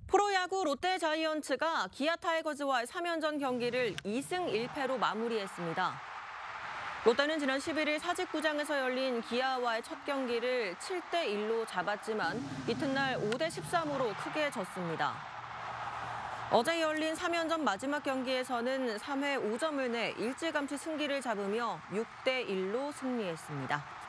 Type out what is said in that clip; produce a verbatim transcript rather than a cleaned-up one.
프로야구 롯데 자이언츠가 기아 타이거즈와의 삼 연전 경기를 이 승 일 패로 마무리했습니다. 롯데는 지난 십일 일 사직구장에서 열린 기아와의 첫 경기를 칠 대 일로 잡았지만 이튿날 오 대 십삼으로 크게 졌습니다. 어제 열린 삼 연전 마지막 경기에서는 삼 회 오 점을 내 일찌감치 승기를 잡으며 육 대 일로 승리했습니다.